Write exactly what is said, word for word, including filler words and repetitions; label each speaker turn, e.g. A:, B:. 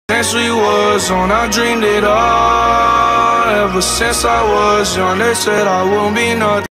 A: Since we was on, I dreamed it all. Ever since I was young, they said I won't be nothing.